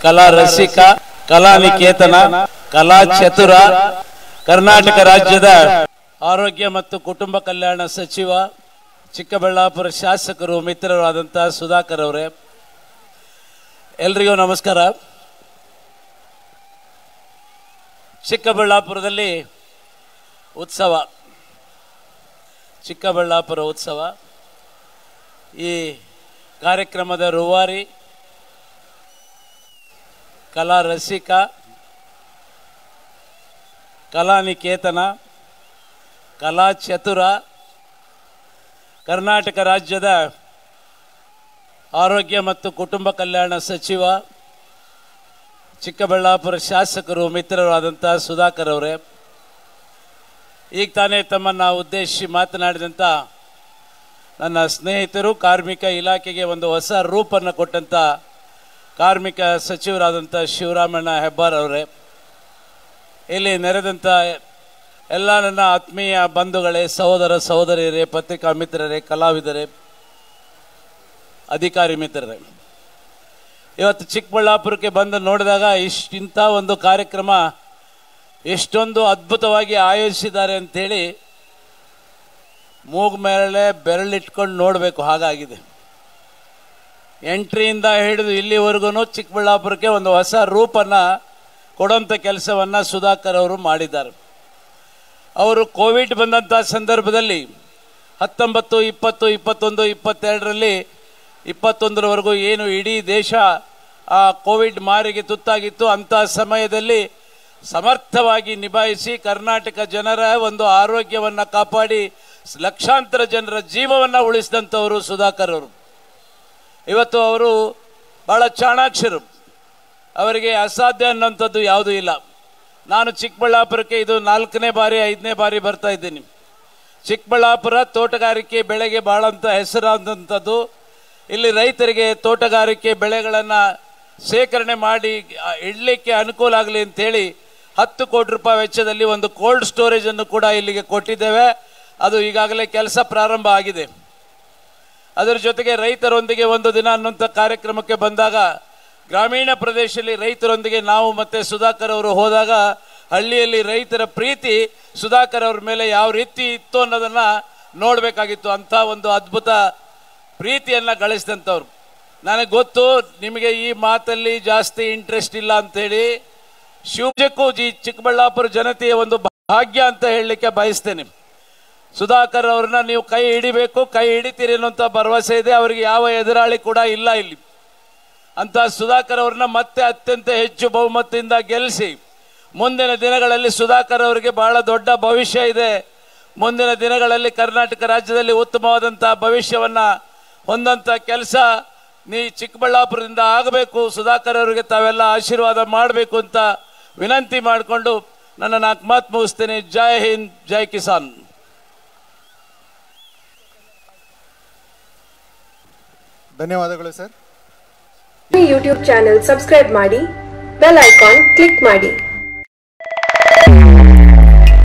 ಕಲಾ ರಸಿಕ, ಕಲಾ ನಿಕೇತನ, ಕಲಾ ಚತುರ, ಕರ್ನಾಟಕ ರಾಜ್ಯದ ಆರೋಗ್ಯ ಮತ್ತು ಕುಟುಂಬ ಕಲ್ಯಾಣ ಸಚಿವ, ಚಿಕ್ಕಬಳ್ಳಾಪುರ ಶಾಸಕರು, ಮಿತ್ರರಾದಂತಹ ಸುಧಾಕರ್ ಅವರೇ, ಎಲ್ರಿಗೂ ನಮಸ್ಕಾರ. ಚಿಕ್ಕಬಳ್ಳಾಪುರದಲ್ಲಿ ಉತ್ಸವ, ಚಿಕ್ಕಬಳ್ಳಾಪುರ ಉತ್ಸವ. ಈ ಕಾರ್ಯಕ್ರಮದ ರೂವಾರಿ ಕಲಾ ರಸಿಕ, ಕಲಾ ನಿಕೇತನ, ಕಲಾ ಚತುರ, ಕರ್ನಾಟಕ ರಾಜ್ಯದ ಆರೋಗ್ಯ ಮತ್ತು ಕುಟುಂಬ ಕಲ್ಯಾಣ ಸಚಿವ, ಚಿಕ್ಕಬಳ್ಳಾಪುರ ಶಾಸಕರು, ಮಿತ್ರರಾದಂತಹ ಸುಧಾಕರ್ ಅವರೇ, ಈಗ ತಾನೇ ತಮ್ಮನ್ನು ಉದ್ದೇಶಿಸಿ ಮಾತನಾಡಿದಂಥ ನನ್ನ ಸ್ನೇಹಿತರು, ಕಾರ್ಮಿಕ ಇಲಾಖೆಗೆ ಒಂದು ಹೊಸ ರೂಪನ್ನು ಕೊಟ್ಟಂಥ ಕಾರ್ಮಿಕ ಸಚಿವರಾದಂಥ ಶಿವರಾಮಣ್ಣ ಹೆಬ್ಬಾರ್ ಅವರೇ, ಇಲ್ಲಿ ನೆರೆದಂಥ ಎಲ್ಲ ನನ್ನ ಆತ್ಮೀಯ ಬಂಧುಗಳೇ, ಸಹೋದರ ಸಹೋದರಿಯರೇ, ಪತ್ರಿಕಾ ಮಿತ್ರರೇ, ಕಲಾವಿದರೇ, ಅಧಿಕಾರಿ ಮಿತ್ರರೇ, ಇವತ್ತು ಚಿಕ್ಕಬಳ್ಳಾಪುರಕ್ಕೆ ಬಂದು ನೋಡಿದಾಗ ಇಂಥ ಒಂದು ಕಾರ್ಯಕ್ರಮ ಎಷ್ಟೊಂದು ಅದ್ಭುತವಾಗಿ ಆಯೋಜಿಸಿದ್ದಾರೆ ಅಂಥೇಳಿ ಮೂಗು ಮೇಲೆ ಬೆರಳಿಟ್ಕೊಂಡು ನೋಡಬೇಕು ಹಾಗಾಗಿದೆ. ಎಂಟ್ರಿಯಿಂದ ಹಿಡಿದು ಇಲ್ಲಿವರೆಗೂ ಚಿಕ್ಕಬಳ್ಳಾಪುರಕ್ಕೆ ಒಂದು ಹೊಸ ರೂಪನ್ನು ಕೊಡುವಂಥ ಕೆಲಸವನ್ನು ಸುಧಾಕರ್ ಅವರು ಮಾಡಿದ್ದಾರೆ. ಅವರು ಕೋವಿಡ್ ಬಂದಂಥ ಸಂದರ್ಭದಲ್ಲಿ 19, 20, 21, 22ರಲ್ಲಿ 21ರವರೆಗೂ ಏನು ಇಡೀ ದೇಶ ಆ ಕೋವಿಡ್ ಮಾರಿಗೆ ತುತ್ತಾಗಿತ್ತು, ಅಂಥ ಸಮಯದಲ್ಲಿ ಸಮರ್ಥವಾಗಿ ನಿಭಾಯಿಸಿ ಕರ್ನಾಟಕ ಜನರ ಒಂದು ಆರೋಗ್ಯವನ್ನು ಕಾಪಾಡಿ ಲಕ್ಷಾಂತರ ಜನರ ಜೀವವನ್ನು ಉಳಿಸಿದಂಥವರು ಸುಧಾಕರ್ ಅವರು. ಇವತ್ತು ಅವರು ಭಾಳ ಚಾಣಾಕ್ಷರು, ಅವರಿಗೆ ಅಸಾಧ್ಯ ಅನ್ನೋಂಥದ್ದು ಯಾವುದೂ ಇಲ್ಲ. ನಾನು ಚಿಕ್ಕಬಳ್ಳಾಪುರಕ್ಕೆ ಇದು 4ನೇ ಬಾರಿ 5ನೇ ಬಾರಿ ಬರ್ತಾ ಇದ್ದೀನಿ. ಚಿಕ್ಕಬಳ್ಳಾಪುರ ತೋಟಗಾರಿಕೆ ಬೆಳೆಗೆ ಭಾಳ ಅಂತ ಹೆಸರಾದಂಥದ್ದು. ಇಲ್ಲಿ ರೈತರಿಗೆ ತೋಟಗಾರಿಕೆ ಬೆಳೆಗಳನ್ನು ಶೇಖರಣೆ ಮಾಡಿ ಇಡಲಿಕ್ಕೆ ಅನುಕೂಲ ಆಗಲಿ ಅಂಥೇಳಿ 10 ಕೋಟಿ ರೂಪಾಯಿ ವೆಚ್ಚದಲ್ಲಿ ಒಂದು ಕೋಲ್ಡ್ ಸ್ಟೋರೇಜನ್ನು ಕೂಡ ಇಲ್ಲಿಗೆ ಕೊಟ್ಟಿದ್ದೇವೆ. ಅದು ಈಗಾಗಲೇ ಕೆಲಸ ಪ್ರಾರಂಭ ಆಗಿದೆ. ಅದರ ಜೊತೆಗೆ ರೈತರೊಂದಿಗೆ ಒಂದು ದಿನ ಅನ್ನುವಂಥ ಕಾರ್ಯಕ್ರಮಕ್ಕೆ ಬಂದಾಗ ಗ್ರಾಮೀಣ ಪ್ರದೇಶದಲ್ಲಿ ರೈತರೊಂದಿಗೆ ನಾವು ಮತ್ತು ಸುಧಾಕರ್ ಅವರು ಹೋದಾಗ ಹಳ್ಳಿಯಲ್ಲಿ ರೈತರ ಪ್ರೀತಿ ಸುಧಾಕರ್ ಅವ್ರ ಮೇಲೆ ಯಾವ ರೀತಿ ಇತ್ತು ಅನ್ನೋದನ್ನು ನೋಡಬೇಕಾಗಿತ್ತು. ಅಂಥ ಒಂದು ಅದ್ಭುತ ಪ್ರೀತಿಯನ್ನು ಗಳಿಸಿದಂಥವ್ರು. ನನಗೆ ಗೊತ್ತು ನಿಮಗೆ ಈ ಮಾತಲ್ಲಿ ಜಾಸ್ತಿ ಇಂಟ್ರೆಸ್ಟ್ ಇಲ್ಲ ಅಂಥೇಳಿ, ಶಿವಜಕ್ಕೂ ಚಿಕ್ಕಬಳ್ಳಾಪುರ ಜನತೆಯ ಒಂದು ಭಾಗ್ಯ ಅಂತ ಹೇಳಲಿಕ್ಕೆ ಬಯಸ್ತೇನೆ. ಸುಧಾಕರ್ ಅವ್ರನ್ನ ನೀವು ಕೈ ಹಿಡಿಬೇಕು, ಕೈ ಹಿಡಿತೀರಿ ಅನ್ನೋಂಥ ಭರವಸೆ ಇದೆ. ಅವರಿಗೆ ಯಾವ ಎದುರಾಳಿ ಕೂಡ ಇಲ್ಲ ಇಲ್ಲಿ. ಅಂತ ಸುಧಾಕರ್ ಅವ್ರನ್ನ ಮತ್ತೆ ಅತ್ಯಂತ ಹೆಚ್ಚು ಬಹುಮತದಿಂದ ಗೆಲ್ಲಿಸಿ ಮುಂದಿನ ದಿನಗಳಲ್ಲಿ ಸುಧಾಕರ್ ಅವರಿಗೆ ಬಹಳ ದೊಡ್ಡ ಭವಿಷ್ಯ ಇದೆ. ಮುಂದಿನ ದಿನಗಳಲ್ಲಿ ಕರ್ನಾಟಕ ರಾಜ್ಯದಲ್ಲಿ ಉತ್ತಮವಾದಂಥ ಭವಿಷ್ಯವನ್ನು ಹೊಂದಂಥ ಕೆಲಸ ಚಿಕ್ಕಬಳ್ಳಾಪುರದಿಂದ ಆಗಬೇಕು. ಸುಧಾಕರ್ ಅವರಿಗೆ ತಾವೆಲ್ಲ ಆಶೀರ್ವಾದ ಮಾಡಬೇಕು ಅಂತ ವಿನಂತಿ ಮಾಡಿಕೊಂಡು ನನ್ನ 4 ಮಾತು ಮುಗಿಸ್ತೇನೆ. ಜೈ ಹಿಂದ್, ಜೈ ಕಿಸಾನ್. ಧನ್ಯವಾದಗಳು ಸರ್. ಯೂಟ್ಯೂಬ್ ಚಾನೆಲ್ ಸಬ್ಸ್ಕ್ರೈಬ್ ಮಾಡಿ, ಬೆಲ್ ಐಕಾನ್ ಕ್ಲಿಕ್ ಮಾಡಿ.